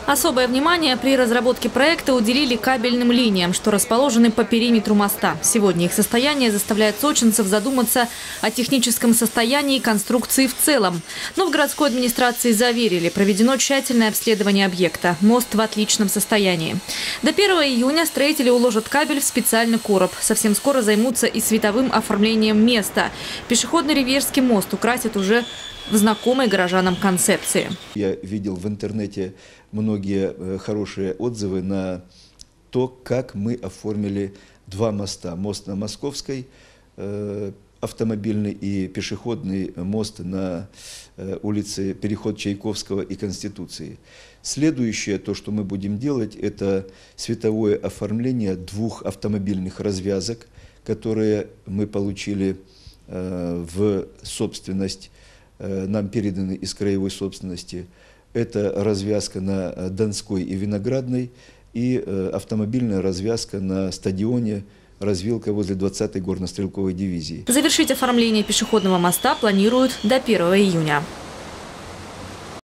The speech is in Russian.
Особое внимание при разработке проекта уделили кабельным линиям, что расположены по периметру моста. Сегодня их состояние заставляет сочинцев задуматься о техническом состоянии конструкции в целом. Но в городской администрации заверили, проведено тщательное обследование объекта. Мост в отличном состоянии. До 1 июня строители уложат кабель в специальный короб. Совсем скоро займутся и световым оформлением места. Пешеходный Риверский мост украсят уже в знакомой горожанам концепции. Я видел в интернете многие хорошие отзывы на то, как мы оформили два моста. Мост на Московской, автомобильный и пешеходный мост на улице переход Чайковского и Конституции. Следующее, то, что мы будем делать, это световое оформление двух автомобильных развязок, которые мы получили в собственность, нам переданы из краевой собственности. Это развязка на Донской и Виноградной и автомобильная развязка на стадионе развилка возле 20-й горно-стрелковой дивизии. Завершить оформление пешеходного моста планируют до 1 июня.